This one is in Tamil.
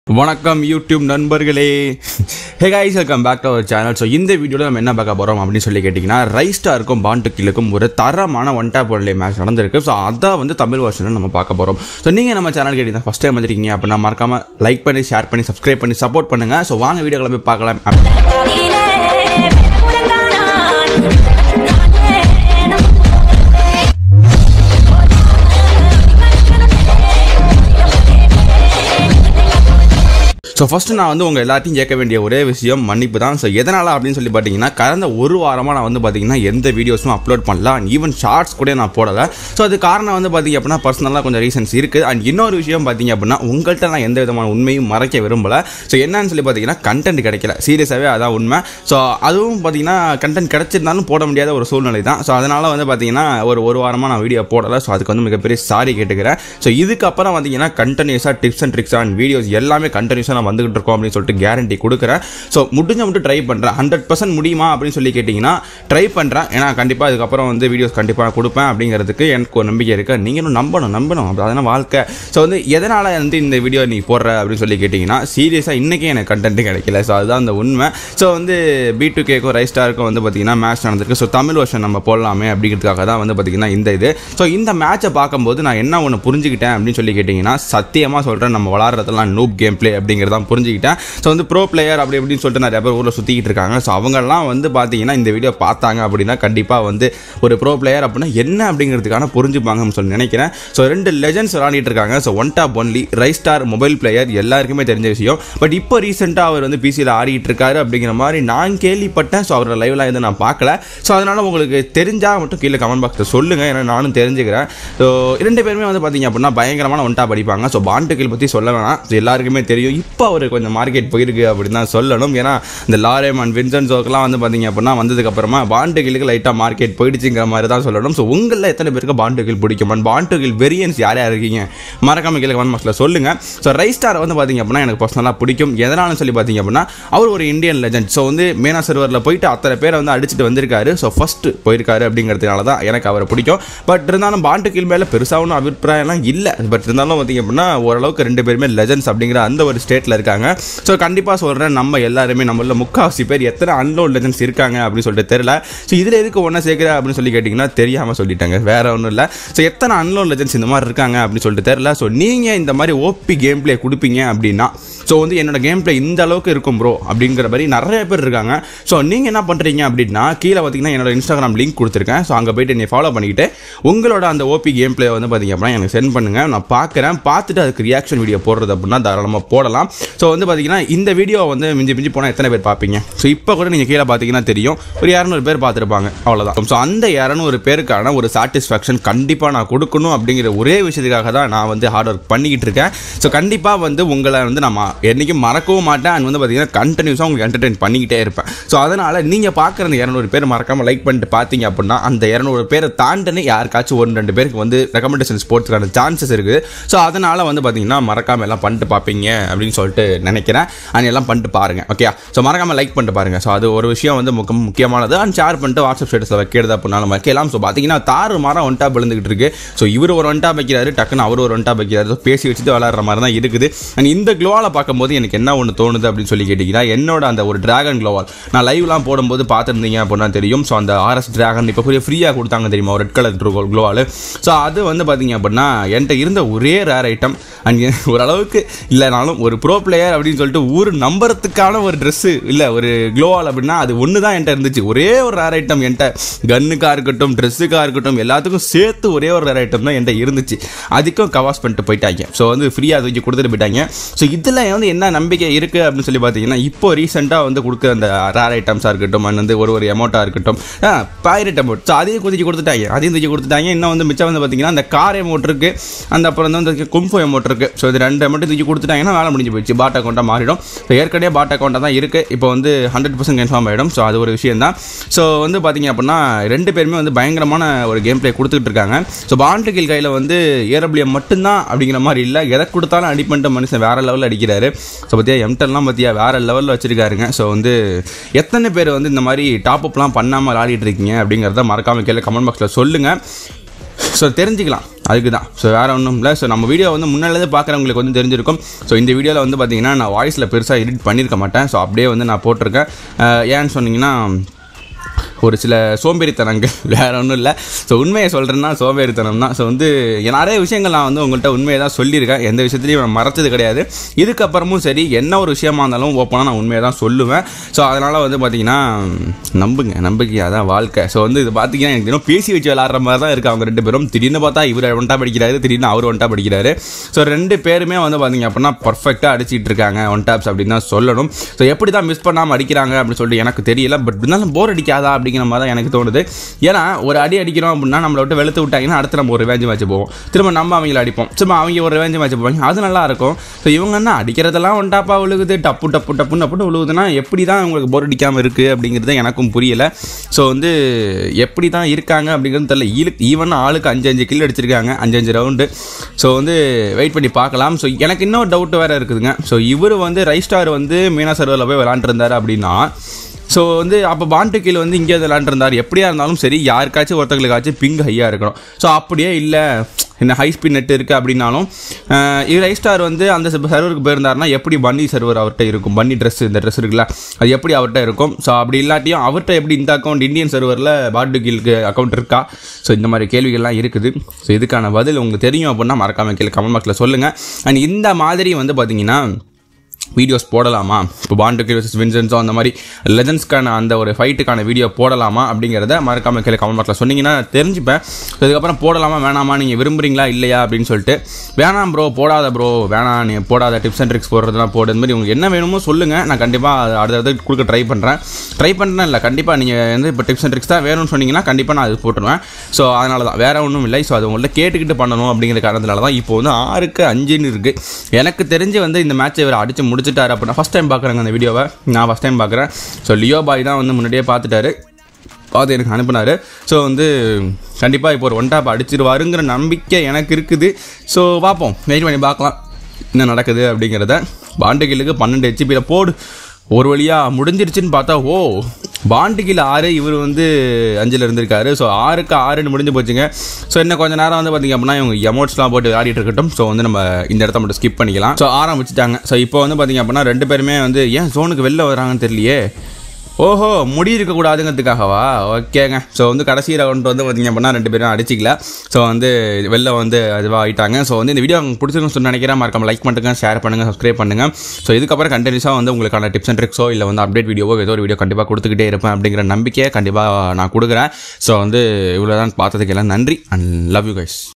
வணக்கம் யூடியூப் நண்பர்களே. Hey guys, welcome back to our channel. So இந்த வீடியோவில் நம்ம என்ன பார்க்க போகிறோம் அப்படின்னு சொல்லி கேட்டிங்கன்னா, ரைஸ்டாருக்கும் பாண்டுக்கிலுக்கும் ஒரு தரமான ஒன் டேப் ஒன்லி மேட்ச் நடந்திருக்கு. ஸோ அதான் வந்து தமிழ் வருஷனில் நம்ம பார்க்க போகிறோம். ஸோ நீங்கள் நம்ம சேனல் கேட்டிங்கன்னா ஃபஸ்ட் டைம் வந்துருக்கீங்க அப்படின்னா மறக்காமல் லைக் பண்ணி ஷேர் பண்ணி சப்ஸ்கிரைப் பண்ணி சப்போர்ட் பண்ணுங்கள். ஸோ வாங்க வீடியோக்களை போய் பார்க்கலாம். ஸோ ஃபஸ்ட்டு நான் வந்து உங்கள் எல்லாத்தையும் கேட்க வேண்டிய ஒரே விஷயம் மன்னிப்பு தான். ஸோ எதனால் அப்படின்னு சொல்லி பார்த்தீங்கன்னா, கடந்த ஒரு வாரமாக நான் வந்து பார்த்தீங்கன்னா எந்த வீடியோஸும் அப்லோட் பண்ணல. அண்ட் ஈவன் ஷார்ட்ஸ் கூட நான் போடலை. ஸோ அது காரணம் வந்து பார்த்தீங்க அப்படின்னா பர்சனலாக கொஞ்சம் ரீசன்ஸ் இருக்குது. அண்ட் இன்னொரு விஷயம் பார்த்தீங்க அப்படின்னா, உங்கள்கிட்ட நான் எந்த விதமான உண்மையும் மறைக்க விரும்பலை. ஸோ என்னன்னு சொல்லி பார்த்தீங்கன்னா, கண்டென்ட் கிடைக்கல, சீரியஸாகவே அதான் உண்மை. ஸோ அதுவும் பார்த்தீங்கன்னா கண்டென்ட் கிடைச்சிருந்தாலும் போட முடியாத ஒரு சூழ்நிலை தான். ஸோ அதனால் வந்து பார்த்தீங்கன்னா ஒரு வாரமாக நான் வீடியோ போடலை. ஸோ அதுக்கு வந்து மிகப்பெரிய சாரி கேட்டுக்கிறேன். ஸோ இதுக்கப்புறம் பார்த்தீங்கன்னா கண்டினியூஸாக tips and tricks and videos எல்லாமே கண்டினியூஸாக நான் வந்துகிட்டு இருக்கோம் அப்படின்னு சொல்லிட்டு கேரண்டி கொடுக்குறேன். ஸோ முடிஞ்ச மட்டும் ட்ரை பண்ணுறேன். 100% முடியுமா அப்படின்னு சொல்லி கேட்டிங்கன்னா ட்ரை பண்ணுறேன். ஏன்னா கண்டிப்பாக அதுக்கப்புறம் வந்து வீடியோஸ் கண்டிப்பாக நான் கொடுப்பேன் அப்படிங்கிறதுக்கு எனக்கு ஒரு நம்பிக்கை இருக்குது. நீங்களும் நம்பணும் அதனால் வாழ்க்கை. ஸோ வந்து எதனால் வந்து இந்த வீடியோ நீ போடுற அப்படின்னு சொல்லி கேட்டிங்கன்னா, சீரியஸாக இன்றைக்கி எனக்கு கண்டென்ட் கிடைக்கல. ஸோ அதுதான் அந்த உண்மை. ஸோ வந்து B2Kக்கும் ரைஸ்டாருக்கும் வந்து பார்த்திங்கன்னா மேட்ச் நடந்திருக்கு. ஸோ தமிழ் வருஷன் நம்ம போடலாமே அப்படிங்கிறதுக்காக தான் வந்து பார்த்திங்கன்னா இந்த இது. ஸோ இந்த மேட்சை பார்க்கும்போது நான் என்ன ஒன்று புரிஞ்சுக்கிட்டேன் அப்படின்னு சொல்லி கேட்டிங்கன்னா, சத்தியமாக சொல்கிறேன், நம்ம விளாட்றதெல்லாம் நூப் கேம் பிளே அப்படிங்கிறதான் புரிஞ்சுக்கிட்டேன். ஸோ வந்து ப்ரோ பிளேயர் அப்படி இப்படின்னு சொல்லிட்டு நிறைய பேர் ஊரில் சுற்றிக்கிட்டு இருக்காங்க. ஸோ அவங்கெல்லாம் வந்து பார்த்தீங்கன்னா இந்த வீடியோ பார்த்தாங்க அப்படின்னா கண்டிப்பாக வந்து ஒரு ப்ரோ பிளேயர் அப்படின்னா என்ன அப்படிங்கிறதுக்கான புரிஞ்சுப்பாங்கன்னு சொல்லி நினைக்கிறேன். ஸோ 2 லெஜண்ட்ஸ் விளாடிட்டு இருக்காங்க. So one tap only Raistar mobile player எல்லாருக்குமே தெரிஞ்ச விஷயம். பட் இப்போ ரீசெண்டாக அவர் வந்து பிசியில் ஆடிட்டு இருக்காரு அப்படிங்கிற மாதிரி நான் கேள்விப்பட்டேன். ஸோ அவரோட லைவ்லாம் எதுவும் நான் பார்க்கல. ஸோ அதனால் உங்களுக்கு தெரிஞ்சால் மட்டும் கீழே கமெண்ட் பாக்ஸில் சொல்லுங்கள், ஏன்னா நானும் தெரிஞ்சுக்கிறேன். ஸோ 2 பேருமே வந்து பார்த்தீங்க அப்படின்னா பயங்கரமான ஒன் டாப் அடிப்பாங்க. ஸோ பாண்டுக்கில் பற்றி சொல்ல வேணாம், ஸோ எல்லாருக்குமே தெரியும். இப்போ அவர் கொஞ்சம் மார்க்கெட் போயிருக்கு அப்படின்னு தான் சொல்லணும். ஏன்னா இந்த லாரேம் அண்ட் வின்சென்சோக்கெல்லாம் வந்து பார்த்தீங்க அப்படின்னா வந்ததுக்கப்புறமா பாண்டுகிலுக்கு லைட்டாக மார்க்கெட் போயிடுச்சுங்கிற மாதிரி தான் சொல்லணும். ஸோ உங்களில் எத்தனை பேருக்கு பாண்டுகில் பிடிக்கும், பாண்டுகில் வெரியன்ஸ் யார் இருக்கீங்க மறக்காம கீழே கமெண்ட் பாக்ஸில் சொல்லுங்கள். ஸோ ரைஸ்டார் வந்து பார்த்தீங்க அப்படின்னா எனக்கு பர்சனலாக பிடிக்கும். எதனாலும் சொல்லி பார்த்தீங்க அப்படின்னா, அவர் ஒரு இந்தியன் லெஜண்ட். ஸோ வந்து மேனா சர்வரில் போயிட்டு அத்தனை பேரை வந்து அடிச்சுட்டு வந்திருக்காரு. ஸோ ஃபஸ்ட்டு போயிருக்காரு அப்படிங்கிறதுனால தான் எனக்கு அவரை பிடிக்கும். பட் இருந்தாலும் பாண்டுகில் மேலே பெருசாக ஒன்றும் அபிப்பிராயம்லாம் இல்லை. பட் இருந்தாலும் பார்த்தீங்க அப்படின்னா ஓரளவுக்கு 2 பேருமே லெஜண்ட்ஸ் அப்படிங்கிற அந்த ஒரு ஸ்டேட்டில் இருக்காங்க. ஸோ கண்டிப்பாக சொல்கிறேன், நம்ம எல்லாருமே நம்மள முக்காவாசி பேர் எத்தனை அன்லோன் லெஜண்ட்ஸ் இருக்காங்க அப்படின்னு சொல்லிட்டு தெரியல. ஸோ இதில் எதுக்கு ஒன்றா சேர்க்குற அப்படின்னு சொல்லி கேட்டிங்கன்னா தெரியாமல் சொல்லிட்டாங்க, வேற ஒன்றும் இல்லை. ஸோ எத்தனை அன்லோன் லெஜண்ட்ஸ் இந்த மாதிரி இருக்காங்க அப்படின்னு சொல்லிட்டு தெரியல. ஸோ நீங்கள் இந்த மாதிரி ஓபி கேம் பிளே கொடுப்பீங்க அப்படின்னா, ஸோ வந்து என்னோட கேம் பிளே இந்த அளவுக்கு இருக்கும் ப்ரோ அப்படிங்கிற மாதிரி நிறைய பேர் இருக்காங்க. ஸோ நீங்கள் என்ன பண்ணுறீங்க அப்படின்னா, கீழே பார்த்தீங்கன்னா என்னோட இன்ஸ்டாகிராம் லிங்க் கொடுத்துருக்கேன். ஸோ அங்கே போய்ட்டு என்னை ஃபாலோ பண்ணிக்கிட்டு உங்களோட அந்த ஓபி கேம் பிளே வந்து பார்த்தீங்க அப்படின்னா எனக்கு சென்ட் பண்ணுங்கள். நான் பார்க்குறேன், பார்த்துட்டு அதுக்கு ரியாக்ஷன் வீடியோ போடுறது அப்படின்னா தாராளமாக போடலாம். ஸோ வந்து பார்த்தீங்கன்னா இந்த வீடியோ வந்து மிஞ்சி போனால் எத்தனை பேர் பார்ப்பீங்க? ஸோ இப்போ கூட நீங்கள் கீழே பார்த்தீங்கன்னா தெரியும், ஒரு 200 பேர் பார்த்துருப்பாங்க, அவ்வளோதான். ஸோ அந்த 200 பேருக்கான ஒரு சாட்டிஸ்ஃபேக்ஷன் கண்டிப்பாக நான் கொடுக்கணும் அப்படிங்கிற ஒரே விஷயத்துக்காக தான் நான் வந்து ஹார்ட் ஒர்க் பண்ணிக்கிட்டு இருக்கேன். ஸோ கண்டிப்பாக வந்து உங்களை வந்து நான் என்றைக்கும் மறக்கவும் மாட்டேன். அண்ட் வந்து பார்த்தீங்கன்னா கண்டினியூஸாக உங்களுக்கு என்டர்டெயின் பண்ணிக்கிட்டே இருப்பேன். ஸோ அதனால் நீங்கள் பார்க்குற அந்த 200 பேர் மறக்காமல் லைக் பண்ணிட்டு பார்த்தீங்க அப்படின்னா, அந்த 200 பேரை தாண்டினு யாருக்காச்சும் 1-2 பேருக்கு வந்து ரெக்கமெண்டேஷன் ஸ்போர்ட்ஸ்க்கான சான்சஸ் இருக்குது. ஸோ அதனால் வந்து பார்த்தீங்கன்னா மறக்காமல் எல்லாம் பண்ணிட்டு பார்ப்பீங்க அப்படின்னு சொல்லிட்டு நினைக்கிறேன். அண்ட் எல்லாம் பண்ணிட்டு பாருங்கள், ஓகே? ஸோ மறக்காமல் லைக் பண்ணிட்டு பாருங்கள். ஸோ அது ஒரு விஷயம் வந்து முக்கியமானது. அண்ட் ஷேர் பண்ணிட்டு வாட்ஸ்அப் ஸ்டேட்டஸில் வைக்கிறது அப்படின்னாலும் வைக்கலாம். ஸோ பார்த்தீங்கன்னா தாறு மாறம் ஒன் டாப் விழுந்துகிட்டு இருக்கு. ஸோ இவர் ஒரு ஒன் டாப் வைக்கிறாரு, டக்குன்னு அவர் ஒரு ஒன் டாப் வைக்கிறாரு. ஸோ பேசி வச்சுட்டு விளாட்ற மாதிரி தான் இருக்குது. அண்ட் இந்த க்ளோவால் பார்க்கும்போது எனக்கு என்ன ஒன்று தோணுது அப்படின்னு சொல்லி கேட்டிங்கன்னா, என்னோட அந்த ஒரு டிராகன் க்ளோவால் நான் லைவ்லாம் போடும்போது பார்த்துருந்தீங்க அப்படின்னா தெரியும். ஸோ அந்த RS டிராகன் இப்போ ஃப்ரீயாக கொடுத்தாங்க தெரியுமா, ஒரு ரெட் கலர் க்ளோவால். ஸோ அது வந்து பார்த்தீங்க அப்படின்னா என்கிட்ட இருந்த ஒரே ரேர் ஐட்டம். அண்ட் ஓரளவுக்கு இல்லைனாலும் ஒரு ப்ரோ பிளேயர் அப்படின்னு சொல்லிட்டு ஊர் நம்புறதுக்கான ஒரு ட்ரெஸ்ஸு இல்லை ஒரு க்ளோவால் அப்படின்னா அது ஒன்று தான் என்கிட்ட இருந்துச்சு. ஒரே ஒரு ரேர் ஐட்டம் என்கிட்ட, கன்னுக்காக இருக்கட்டும் ட்ரெஸ்ஸுக்காக இருக்கட்டும் எல்லாத்துக்கும் சேர்த்து ஒரே ஒரு ரேர் ஐட்டம் தான் என்கிட்ட இருந்துச்சு. அதுக்கும் கவாஸ் பண்ணிட்டு போயிட்டாங்க. ஸோ வந்து ஃப்ரீயாக தூக்கி கொடுத்துட்டு போயிட்டாங்க. ஸோ இதில் வந்து என்ன நம்பிக்கை இருக்குது அப்படின்னு சொல்லி பார்த்தீங்கன்னா, இப்போ ரீசெண்டாக வந்து கொடுக்குற அந்த ரேர் ஐட்டம்ஸாக இருக்கட்டும் அண்ட் வந்து ஒரு எமௌண்ட்டாக இருக்கட்டும், பைரட் அமௌண்ட். ஸோ அதையும் தூக்கி கொடுத்துட்டாங்க. இன்னும் வந்து மிச்சம் வந்து பார்த்தீங்கன்னா அந்த கார் எமௌண்ட் இருக்குது, அந்த அப்புறம் வந்து கும்ஃபு எமௌண்ட் இருக்குது. ஸோ இது 2 அமௌண்ட்டு தூக்கி கொடுத்துட்டாங்கன்னா வேலை முடிஞ்சு போயிடுச்சு, பாட் அக்கௌண்ட்டாக மாறிடும். ஸோ ஏற்கனவே பாட் அக்கௌண்ட்டாக தான் இருக்குது, இப்போ வந்து 100% கன்ஃபார்ம் ஆகிடும். ஸோ அது ஒரு விஷயம் தான். ஸோ வந்து பார்த்தீங்க அப்படின்னா 2 பேருமே வந்து பயங்கரமான ஒரு கேம் பிளே கொடுத்துட்டு இருக்காங்க. ஸோ பாண்டுகில் கையில் வந்து ஏரபிளியம் மட்டும்தான் அப்படிங்கிற மாதிரி இல்லை, எதை கொடுத்தாலும் அடி பண்ணிட்டு மனுஷன் வேறு லெவலில் அடிக்கிறாரு. ஸோ பார்த்தியா எம்டெல்லாம் பார்த்தியா வேறு லெவலில் வச்சுருக்காருங்க. ஸோ வந்து எத்தனை பேர் வந்து இந்த மாதிரி டாப் அப்லாம் பண்ணாமல் விளையாடிட்டு இருக்கீங்க அப்படிங்கிறத மறக்காமல் கீழே கமெண்ட் பாக்ஸில் சொல்லுங்கள். ஸோ தெரிஞ்சுக்கலாம் அதுக்கு தான். ஸோ வேறு ஒன்றும் இல்லை. ஸோ நம்ம வீடியோ வந்து முன்னாடியே பார்க்குறவங்களுக்கு வந்து தெரிஞ்சிருக்கும். ஸோ இந்த வீடியோவில் வந்து பார்த்தீங்கன்னா நான் வாய்ஸில் பெருசாக எடிட் பண்ணியிருக்க மாட்டேன். ஸோ அப்படியே வந்து நான் போட்டிருக்கேன். ஏன்னு சொன்னீங்கன்னா ஒரு சில சோம்பேறித்தனங்கள், வேறு ஒன்றும் இல்லை. ஸோ உண்மையை சொல்கிறேன்னா சோம்பேறித்தனம் தான். ஸோ வந்து நிறைய விஷயங்கள் நான் வந்து உங்கள்கிட்ட உண்மையை தான் சொல்லியிருக்கேன். எந்த விஷயத்துலையும் நான் மறைச்சது கிடையாது. இதுக்கப்புறமும் சரி, என்ன ஒரு விஷயமா இருந்தாலும் ஓப்பனாக நான் உண்மையை தான் சொல்லுவேன். ஸோ அதனால் வந்து பார்த்தீங்கன்னா நம்பிக்கை அதான் வாழ்க்கை. ஸோ வந்து இது பார்த்தீங்கன்னா எனக்கு தினம் பேசி வச்சு விளாட்ற மாதிரி தான் இருக்குது அவங்க 2 பேரும். திடீர்னு பார்த்தா இவர் ஒன்ட்டா படிக்கிறாரு, திடீர்னு அவர் ஒன்ட்டா படிக்கிறாரு. ஸோ 2 பேருமே வந்து பார்த்தீங்க அப்படின்னா பர்ஃபெக்டாக அடிச்சிட்டு இருக்காங்க ஒன் டாப்ஸ் அப்படின்னு தான் சொல்லணும். ஸோ எப்படி தான் மிஸ் பண்ணாமல் அடிக்கிறாங்க அப்படின்னு சொல்லிட்டு எனக்கு தெரியல. பட் இருந்தாலும் போர் அடிக்காதா அப்படிங்கிற மாதிரி தான் எனக்கு தோணுது. ஏன்னா ஒரு அடி அடிக்கிறோம் அப்படின்னா நம்மளை விட்டு வெளுத்து விட்டாங்கன்னா அடுத்து நம்ம ஒரு ரிவெஞ்ச் மேட்ச் போவோம். திரும்ப நம்ம அவங்கள அடிப்போம். திரும்ப அவங்க ஒரு ரிவெஞ்ச் மேட்ச் போவாங்க. அது நல்லா இருக்கும். ஸோ இவங்க என்ன அடிக்கிறதெல்லாம் ஒன் டாப்பாக விழுகுது, டப்புன்னு விழுகுதுன்னா எப்படி தான் உங்களுக்கு போர் அடிக்காமல் இருக்குது அப்படிங்கிறது எனக்கும் புரியலை. ஸோ வந்து எப்படி தான் இருக்காங்க அப்படிங்கிறது தெரியல. ஈவன் ஆளுக்கு 5 கில் அடிச்சிருக்காங்க, 5 ரவுண்டு. ஸோ வந்து வெயிட் பண்ணி பார்க்கலாம். ஸோ எனக்கு இன்னொரு டவுட் வேறு இருக்குதுங்க. ஸோ இவர் வந்து ரைஸ்டார் வந்து மீனா சர்வரில் போய் விளாண்டுருந்தார் அப்படின்னா, ஸோ வந்து அப்போ பாண்டு கீழே வந்து இங்கே விளாண்டுருந்தார். எப்படியா இருந்தாலும் சரி யாருக்காச்சும் ஒருத்தங்களுக்காச்சும் பிங் ஹையாக இருக்கணும். ஸோ அப்படியே இல்லை என்ன ஹை ஸ்பீட் நெட் இருக்குது அப்படின்னாலும் ரைஸ்டார் வந்து அந்த சர்வருக்கு போயிருந்தாருன்னா எப்படி பன்னி சர்வர் அவர்கிட்ட இருக்கும், பன்னி ட்ரெஸ் இந்த ட்ரெஸ் இருக்குல்ல அது எப்படி அவர்கிட்ட இருக்கும். ஸோ அப்படி இல்லாட்டியும் அவர்கிட்ட எப்படி இந்த அக்கௌண்ட் இந்தியன் சர்வரில் பாண்டு கீழுக்கு அக்கௌண்ட் இருக்கா. ஸோ இந்த மாதிரி கேள்விகள்லாம் இருக்குது. ஸோ இதுக்கான பதில் உங்களுக்கு தெரியும் அப்படின்னா மறக்காமல் கீழே கமெண்ட் பாக்ஸில் சொல்லுங்கள். அண்ட் இந்த மாதிரி வந்து பார்த்தீங்கன்னா வீடியோஸ் போடலாமா, இப்போ பாண்டுக்கு வர்சஸ் வின்சென்ஸோ அந்த மாதிரி லெஜண்ட்ஸ்க்கான அந்த ஒரு ஃபைட்டுக்கான வீடியோ போடலாமா அப்படிங்கிறத மறக்காம கீழே கமெண்ட் பாக்ஸில் சொன்னீங்கன்னா தெரிஞ்சுப்பேன். இதுக்கப்புறம் போடலாமா வேணாமா, நீங்கள் விரும்புறீங்களா இல்லையா அப்படின்னு சொல்லிட்டு. வேணாம் ப்ரோ, போடாத ப்ரோ, வேணாம் நீ போடாத, டிப்ஸ் அண்ட் ட்ரிக்ஸ் போடுறதுலாம் போடு. இந்த மாதிரி உங்களுக்கு என்ன வேணுமோ சொல்லுங்கள். நான் கண்டிப்பாக அடுத்தது கொடுக்க ட்ரை பண்ணுறேன் இல்லை கண்டிப்பாக நீங்கள் வந்து இப்போ டிப்ஸ் அண்ட் ட்ரிக்ஸ் தான் வேணும்னு சொன்னீங்கன்னா கண்டிப்பாக நான் அது போட்டுருவேன். ஸோ அதனால தான், வேறு ஒன்றும் இல்லை. ஸோ அது உங்கள்கிட்ட கேட்டுக்கிட்டு பண்ணணும் அப்படிங்கிற காரணத்தினால தான். இப்போ வந்து 6-5 இருக்குது. எனக்கு தெரிஞ்சு வந்து இந்த மேட்சை இவர் அடித்து முடிச்சுட்டார் அப்படின்னா ஃபஸ்ட் டைம் பார்க்குறாங்க அந்த வீடியோவை. நான் ஃபஸ்ட் டைம் பார்க்குறேன். ஸோ லியோ பாய் தான் வந்து முன்னாடியே பார்த்து எனக்கு அனுப்புனார். ஸோ வந்து கண்டிப்பாக இப்போ ஒரு ஒன் டாப் அடிச்சிருவாருங்கிற நம்பிக்கை எனக்கு இருக்குது. ஸோ பார்ப்போம், வெயிட் பண்ணி பார்க்கலாம் என்ன நடக்குது அப்படிங்கிறத. பாண்டு கில்லுக்கு 12 HP போடு ஒரு வழியாக முடிஞ்சிருச்சுன்னு பார்த்தா பாண்டு கீழே 6, இவர் வந்து 5 இருந்திருக்காரு. ஸோ 6-6 முடிஞ்சு போச்சுங்க. ஸோ இன்னும் கொஞ்சம் நேரம் வந்து பார்த்திங்க அப்படின்னா இவங்க எமோட்ஸ்லாம் போட்டு விளையாடிட்டு இருக்கட்டும். ஸோ வந்து நம்ம இந்த இடத்த மட்டும் ஸ்கிப் பண்ணிக்கலாம். ஸோ ஆரம்பிச்சுட்டாங்க. ஸோ இப்போ வந்து பார்த்திங்க அப்படின்னா 2 பேருமே வந்து ஏன் ஜோனுக்கு வெளில வராங்கன்னு தெரியலையே. ஓஹோ, முடி இருக்கக்கூடாதுங்கிறதுக்காகவா? ஓகேங்க. ஸோ வந்து கடைசி ரவுண்ட் வந்து பார்த்திங்க அப்படின்னா 2 பேரும் அடிச்சிக்கல. ஸோ வந்து வெளில வந்து அதுவாக ஆகிட்டாங்க. ஸோ வந்து இந்த வீடியோ உங்களுக்கு பிடிச்சிருக்குன்னு சொல்லி நினைக்கிறேன். மறக்காம லைக் பண்ணுங்கள், ஷேர் பண்ணுங்கள், சப்ஸ்கிரைப் பண்ணுங்கள். ஸோ இதுக்கப்புறம் கண்டினியூஸாக வந்து உங்களுக்கான டிப்ஸ் அண்ட் ட்ரிக்ஸோ இல்லை வந்து அப்டேட் வீடியோவோ ஏதோ ஒரு வீடியோ கண்டிப்பாக கொடுத்துக்கிட்டே இருப்பேன் அப்படிங்கிற நம்பிக்கையை கண்டிப்பாக நான் கொடுக்குறேன். ஸோ வந்து இவ்வளோ தான் பார்த்ததுக்கெல்லாம் நன்றி அண்ட் லவ் யூ கைஸ்.